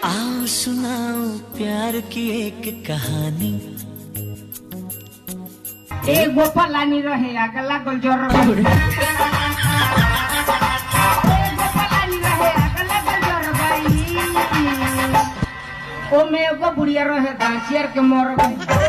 आओ सुनाओ प्यार की एक कहानी। एक गोपालानी रहे अगला गुलजर ओ में एगो बुढ़िया रहे दासियर के मर गई।